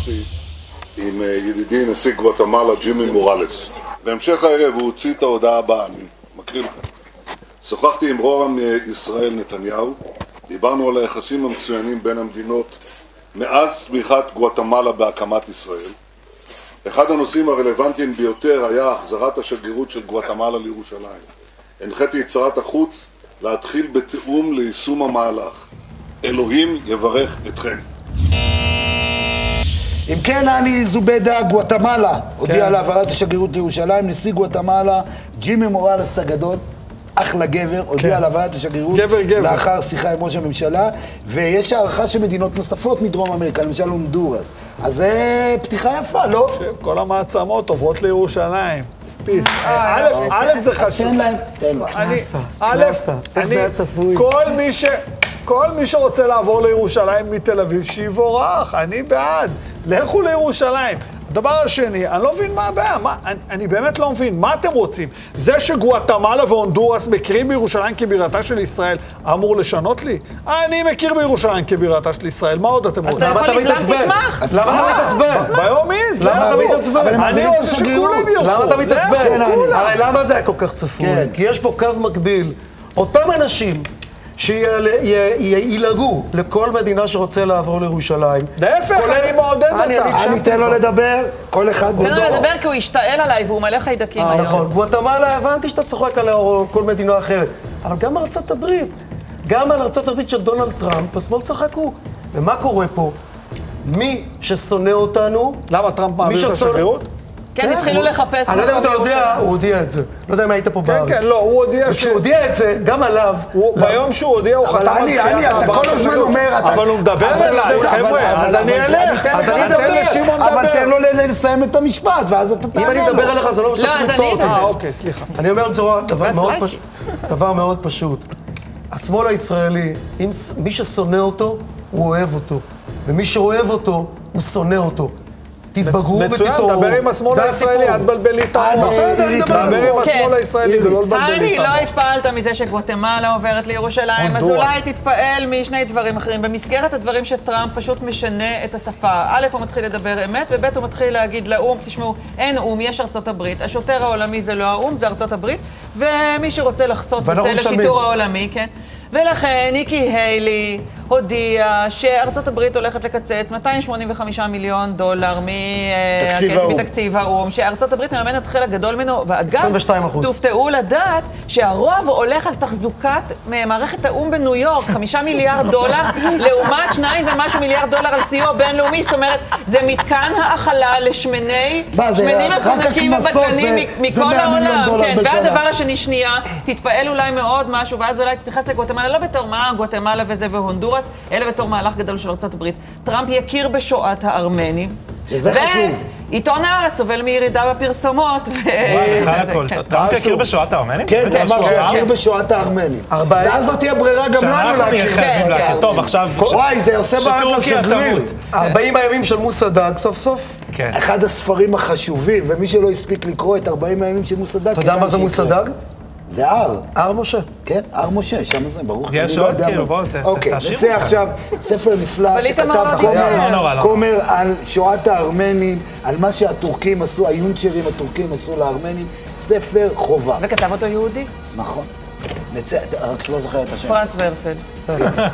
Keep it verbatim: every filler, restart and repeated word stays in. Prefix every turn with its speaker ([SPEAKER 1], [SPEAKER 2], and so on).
[SPEAKER 1] שוחחתי עם ידידי נשיא גואטמלה ג'ימי מוראלס. בהמשך הערב הוא הוציא את ההודעה הבאה, אני מקריא לכם. שוחחתי עם ראש ישראל נתניהו, דיברנו על היחסים המצוינים בין המדינות מאז צמיחת גואטמלה בהקמת ישראל. אחד הנושאים הרלוונטיים ביותר היה החזרת השגרירות של גואטמלה לירושלים. הנחיתי את שרת החוץ להתחיל בתיאום ליישום המהלך. אלוהים יברך אתכם.
[SPEAKER 2] אם כן, אני זובדה, גואטמלה הודיע על העברת השגרירות לירושלים. נשיא גואטמלה ג'ימי מוראלס הגדול, אחלה גבר, הודיע על העברת השגרירות לאחר שיחה עם ראש הממשלה, ויש הערכה של מדינות נוספות מדרום אמריקה, למשל הונדורס. אז זה פתיחה יפה, לא?
[SPEAKER 3] כל המעצמות עוברות לירושלים. פיס. א', זה חשוב.
[SPEAKER 2] תן להם, תן להם.
[SPEAKER 3] א', אני, כל מי ש... כל מי שרוצה לעבור לירושלים מתל אביב, שיבורך, אני בעד. לכו לירושלים. הדבר השני, אני לא מבין מה הבעיה, מה, אני, אני באמת לא מבין, מה אתם רוצים? זה שגואטמלה והונדורס מכירים בירושלים כבירתה של ישראל, אמור לשנות לי? אני מכיר בירושלים כבירתה של ישראל, מה עוד אתם רוצים?
[SPEAKER 4] אז אתה יכול להתעצבן.
[SPEAKER 3] אז למה אתה מתעצבן? ביומינס,
[SPEAKER 4] למה אתה מתעצבן?
[SPEAKER 3] אני רוצה שכולם ילכו.
[SPEAKER 4] למה אתה מתעצבן? הרי למה זה היה כל כך צפוי? כי יש פה קו מקביל. אותם אנשים שילגו לכל מדינה שרוצה לעבור לירושלים.
[SPEAKER 3] להפך, אני מעודד אותה.
[SPEAKER 2] אני אתן לו לדבר, כל אחד בזו.
[SPEAKER 5] תן לו לדבר כי הוא ישתעל עליי והוא מלא חיידקים היום.
[SPEAKER 4] נכון, גואטמלה, הבנתי שאתה צוחק עליה או כל מדינה אחרת. אבל גם ארצות הברית, גם על ארצות הברית של דונלד טראמפ, השמאל צחקו. ומה קורה פה? מי ששונא אותנו...
[SPEAKER 3] למה טראמפ מעביר את השגרירות?
[SPEAKER 5] כן, התחילו לחפש...
[SPEAKER 4] אני לא יודע אם אתה יודע, הוא הודיע את זה. לא יודע אם היית פה בארץ.
[SPEAKER 3] כן, כן, לא, הוא הודיע ש...
[SPEAKER 4] וכשהוא הודיע את זה, גם עליו...
[SPEAKER 3] ביום שהוא הודיע, הוא חתם על תחיית העברת
[SPEAKER 2] כל הזמן אומר...
[SPEAKER 3] אבל הוא מדבר אליי, חבר'ה, אז אני אלך. אז אני אתן לשמעון לדבר.
[SPEAKER 2] אבל תן לו לסיים את המשפט, ואז אתה תענה לו.
[SPEAKER 4] אם אני אדבר אליך, זה לא שאתה צריך לפתור אותי.
[SPEAKER 3] אה, אוקיי, סליחה.
[SPEAKER 4] אני אומר בצורה, דבר מאוד פשוט. השמאל הישראלי, מי ששונא אותו, הוא אוהב אותו. ומי שאוהב אותו, הוא שונא אותו. תתבגרו ותתעוררו.
[SPEAKER 3] מצוין, דבר עם השמאל הישראלי, אל תבלבלי את העולם. דבר עם השמאל הישראלי ולא לבלבלי את העולם.
[SPEAKER 5] אני לא התפעלת מזה שגואטמלה עוברת לירושלים, אז אולי תתפעל משני דברים אחרים. במסגרת הדברים שטראמפ פשוט משנה את השפה. א', הוא מתחיל לדבר אמת, וב', הוא מתחיל להגיד לאום, תשמעו, אין אום, יש ארצות הברית. השוטר העולמי זה לא האום, זה ארצות הברית, ומי שרוצה לחסות בצל לשיטור העולמי, כן? ולכן ניקי היילי הודיע שארצות הברית הולכת לקצץ מאתיים שמונים וחמישה מיליון דולר מתקציב האום, שארצות הברית מממנת חלק גדול ממנו, ואגב, תופתעו לדעת שהרוב הולך על תחזוקת מערכת האום בניו יורק, חמישה מיליארד דולר, לעומת שניים ומשהו מיליארד דולר על סיוע בינלאומי, זאת אומרת, זה מתקן האכלה לשמני, שמנים מפונקים ובדלנים מכל העולם. והדבר השני, שנייה, תתפעל אולי מאוד משהו, ואז אולי תתייחס לגואטמלה, לא בתור מה גואטמלה וזה והונדורס, אלא בתור מהלך גדול של ארצות הברית. טראמפ יכיר בשואת הארמנים.
[SPEAKER 2] שזה חשוב.
[SPEAKER 5] ועיתון הארץ סובל מירידה בפרסומות.
[SPEAKER 6] טראמפ יכיר בשואת הארמנים?
[SPEAKER 2] כן, הוא אמר שיכיר בשואת הארמנים. ואז לא תהיה ברירה גם לנו להכיר.
[SPEAKER 6] טוב, עכשיו...
[SPEAKER 2] וואי, זה עושה בעיה לשגריר.
[SPEAKER 4] ארבעים הימים של מוסא דאג סוף סוף.
[SPEAKER 2] אחד הספרים החשובים, ומי שלא הספיק לקרוא את ארבעים הימים של מוסא דאג...
[SPEAKER 4] אתה יודע מה זה מוסא דאג?
[SPEAKER 2] זה הר.
[SPEAKER 4] הר משה.
[SPEAKER 2] כן, הר משה, שם זה, ברוך.
[SPEAKER 6] יש עוד כאילו, בואו תשאירו.
[SPEAKER 2] אוקיי, נצא עכשיו ספר נפלא שכתב כומר על שואת הארמנים, על מה שהטורקים עשו, היונצ'רים הטורקים עשו לארמנים, ספר חובה.
[SPEAKER 5] וכתב אותו יהודי?
[SPEAKER 2] נכון. נצא, רק שלא זוכר את השם.
[SPEAKER 5] פרנץ ורפל.